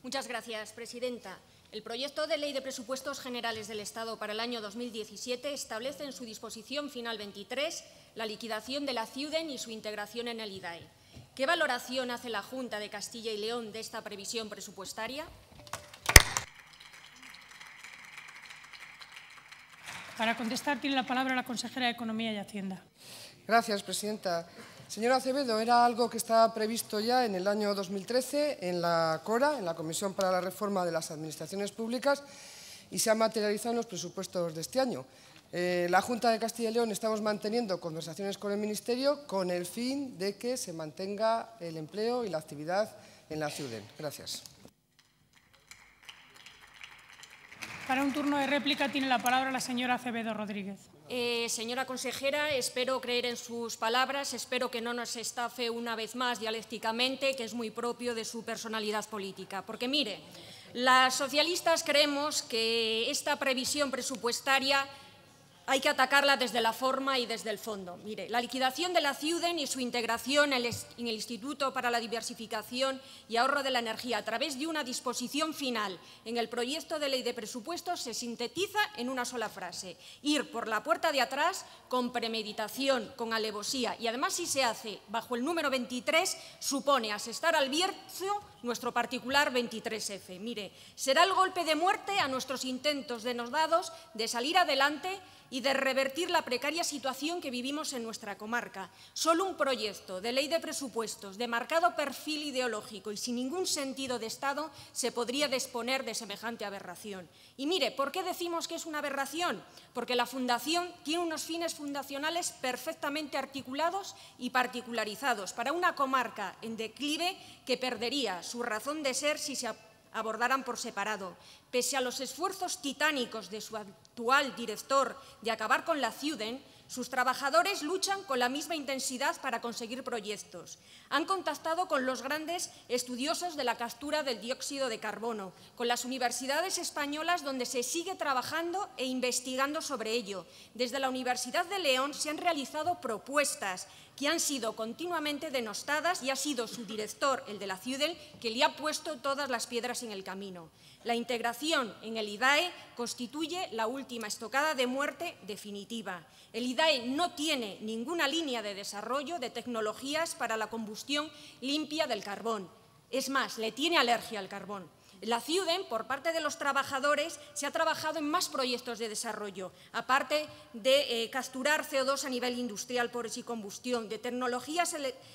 Muchas gracias, presidenta. El proyecto de Ley de Presupuestos Generales del Estado para el año 2017 establece en su disposición final 23 la liquidación de la Ciuden y su integración en el IDAE. ¿Qué valoración hace la Junta de Castilla y León de esta previsión presupuestaria? Para contestar tiene la palabra la consejera de Economía y Hacienda. Gracias, presidenta. Señora Acevedo, era algo que estaba previsto ya en el año 2013 en la CORA, en la Comisión para la Reforma de las Administraciones Públicas, y se ha materializado en los presupuestos de este año. La Junta de Castilla y León estamos manteniendo conversaciones con el Ministerio con el fin de que se mantenga el empleo y la actividad en la Ciuden. Gracias. Para un turno de réplica tiene la palabra la señora Acevedo Rodríguez. Señora consejera, espero creer en sus palabras, espero que no nos estafe una vez más dialécticamente, que es muy propio de su personalidad política. Porque, mire, las socialistas creemos que esta previsión presupuestaria hay que atacarla desde la forma y desde el fondo. Mire, la liquidación de la Ciuden y su integración en el Instituto para la Diversificación y Ahorro de la Energía a través de una disposición final en el proyecto de ley de presupuestos se sintetiza en una sola frase: ir por la puerta de atrás con premeditación, con alevosía, y además, si se hace bajo el número 23, supone asestar al Bierzo nuestro particular 23F. Mire, será el golpe de muerte a nuestros intentos denodados de salir adelante y de revertir la precaria situación que vivimos en nuestra comarca. Solo un proyecto de ley de presupuestos de marcado perfil ideológico y sin ningún sentido de Estado se podría disponer de semejante aberración. Y mire, ¿por qué decimos que es una aberración? Porque la Fundación tiene unos fines fundacionales perfectamente articulados y particularizados para una comarca en declive que perdería su razón de ser si se abordaran por separado. Pese a los esfuerzos titánicos de su actual director de acabar con la Ciuden, sus trabajadores luchan con la misma intensidad para conseguir proyectos. Han contactado con los grandes estudiosos de la captura del dióxido de carbono, con las universidades españolas donde se sigue trabajando e investigando sobre ello. Desde la Universidad de León se han realizado propuestas que han sido continuamente denostadas y ha sido su director, el de la Ciuden, que le ha puesto todas las piedras en el camino. La integración en el IDAE constituye la última estocada de muerte definitiva. El IDAE no tiene ninguna línea de desarrollo de tecnologías para la combustión limpia del carbón. Es más, le tiene alergia al carbón. La Ciuden, por parte de los trabajadores, se ha trabajado en más proyectos de desarrollo, aparte de capturar CO2 a nivel industrial por y combustión, de tecnológicas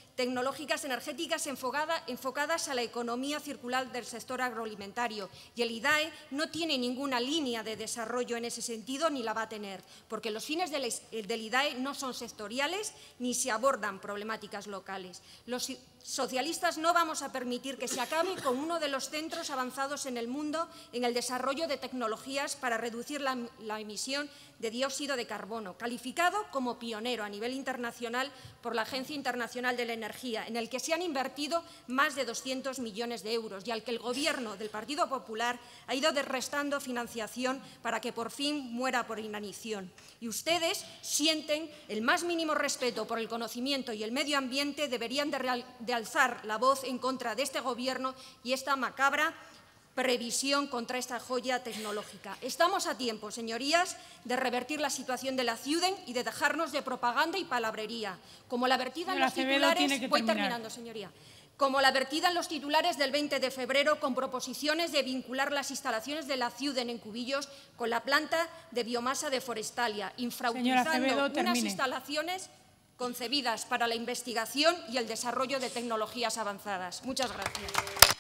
energéticas enfocadas a la economía circular del sector agroalimentario. Y el IDAE no tiene ninguna línea de desarrollo en ese sentido ni la va a tener, porque los fines del IDAE no son sectoriales ni se abordan problemáticas locales. Los socialistas no vamos a permitir que se acabe con uno de los centros avanzados en el mundo en el desarrollo de tecnologías para reducir la emisión de dióxido de carbono, calificado como pionero a nivel internacional por la Agencia Internacional de la Energía, en el que se han invertido más de 200 millones de euros y al que el Gobierno del Partido Popular ha ido restando financiación para que por fin muera por inanición. Y ustedes sienten el más mínimo respeto por el conocimiento y el medio ambiente, deberían de alzar la voz en contra de este Gobierno y esta macabra previsión contra esta joya tecnológica. Estamos a tiempo, señorías, de revertir la situación de la Ciuden y de dejarnos de propaganda y palabrería, como la vertida en los titulares. Voy terminando, señoría. Como la vertida en los titulares del 20 de febrero con proposiciones de vincular las instalaciones de la Ciuden en Cubillos con la planta de biomasa de Forestalia, infrautilizando unas instalaciones concebidas para la investigación y el desarrollo de tecnologías avanzadas. Muchas gracias.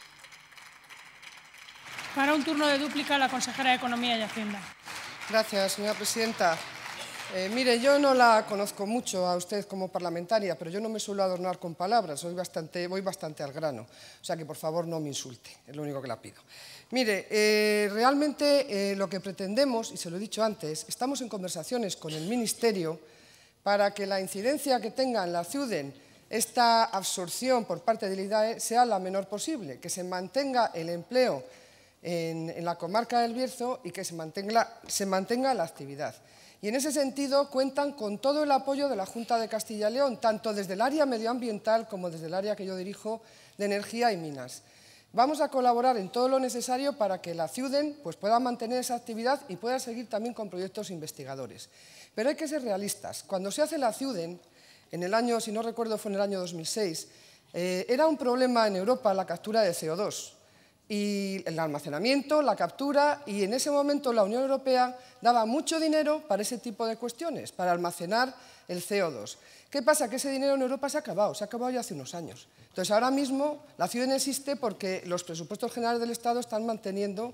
Para un turno de dúplica, la consejera de Economía y Hacienda. Gracias, señora presidenta. Mire, yo no la conozco mucho a usted como parlamentaria, pero yo no me suelo adornar con palabras, voy bastante al grano. O sea que, por favor, no me insulte, es lo único que la pido. Mire, realmente lo que pretendemos, y se lo he dicho antes, estamos en conversaciones con el Ministerio para que la incidencia que tenga en la Ciuden esta absorción por parte del IDAE sea la menor posible, que se mantenga el empleo en la comarca del Bierzo y que se mantenga la actividad. Y en ese sentido cuentan con todo el apoyo de la Junta de Castilla y León, tanto desde el área medioambiental como desde el área que yo dirijo de energía y minas. Vamos a colaborar en todo lo necesario para que la CIUDEN pues, pueda mantener esa actividad y pueda seguir también con proyectos investigadores. Pero hay que ser realistas. Cuando se hace la CIUDEN, en el año, si no recuerdo, fue en el año 2006, era un problema en Europa la captura de CO2 y el almacenamiento, la captura, y en ese momento la Unión Europea daba mucho dinero para ese tipo de cuestiones, para almacenar el CO2. ¿Qué pasa? Que ese dinero en Europa se ha acabado ya hace unos años. Entonces, ahora mismo la CIUDEN existe porque los presupuestos generales del Estado están manteniendo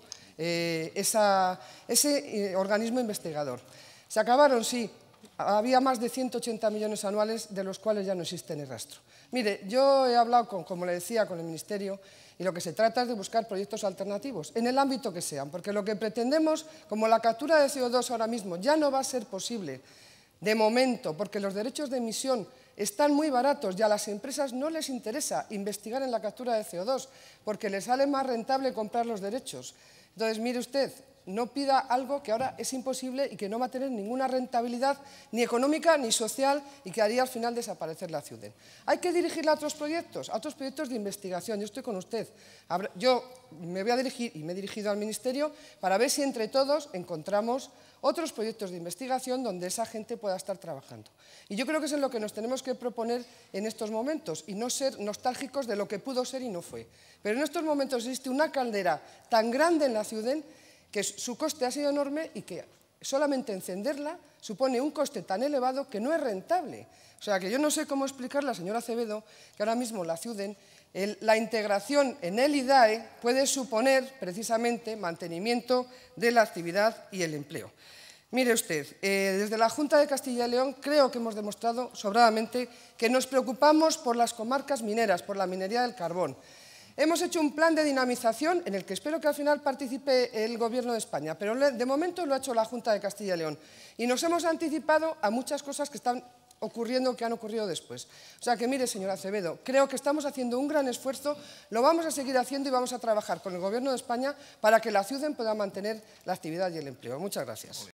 ese organismo investigador. Se acabaron, sí. Había más de 180 millones anuales, de los cuales ya no existe ni rastro. Mire, yo he hablado, como le decía, con el Ministerio, y lo que se trata es de buscar proyectos alternativos, en el ámbito que sean, porque lo que pretendemos, como la captura de CO2 ahora mismo ya no va a ser posible, de momento, porque los derechos de emisión están muy baratos y a las empresas no les interesa investigar en la captura de CO2, porque les sale más rentable comprar los derechos. Entonces, mire usted, no pida algo que ahora es imposible y que no va a tener ninguna rentabilidad ni económica ni social y que haría al final desaparecer la CIUDEN. Hay que dirigirla a otros proyectos de investigación. Yo estoy con usted. Yo me voy a dirigir y me he dirigido al Ministerio para ver si entre todos encontramos otros proyectos de investigación donde esa gente pueda estar trabajando. Y yo creo que eso es lo que nos tenemos que proponer en estos momentos y no ser nostálgicos de lo que pudo ser y no fue. Pero en estos momentos existe una caldera tan grande en la CIUDEN que su coste ha sido enorme y que solamente encenderla supone un coste tan elevado que no es rentable. O sea, que yo no sé cómo explicarle a la señora Acevedo que ahora mismo la CIUDEN, la integración en el IDAE puede suponer precisamente mantenimiento de la actividad y el empleo. Mire usted, desde la Junta de Castilla y León creo que hemos demostrado sobradamente que nos preocupamos por las comarcas mineras, por la minería del carbón. Hemos hecho un plan de dinamización en el que espero que al final participe el Gobierno de España, pero de momento lo ha hecho la Junta de Castilla y León. Y nos hemos anticipado a muchas cosas que están ocurriendo, que han ocurrido después. O sea que, mire, señora Acevedo, creo que estamos haciendo un gran esfuerzo, lo vamos a seguir haciendo y vamos a trabajar con el Gobierno de España para que la CIUDEN pueda mantener la actividad y el empleo. Muchas gracias.